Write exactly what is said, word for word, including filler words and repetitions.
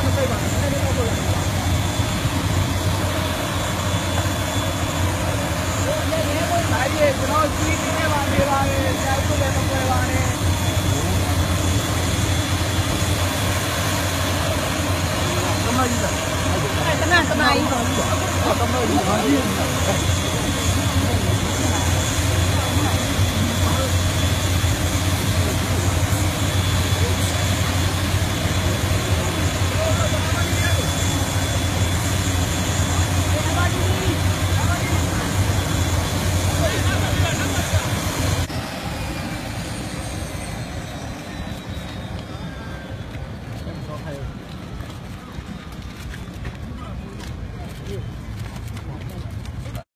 မသိပါဘူးနည်းနည်းတော့ပို့လိုက်ပါဒါကြီးကျွန်တော်စီးနေပါနေပါလေဆရာတို့လည်းမပွဲပါနဲ့ကမကြီးလားအဲ့ကနကမကြီးပေါ့ကမကြီးပါကြီး还有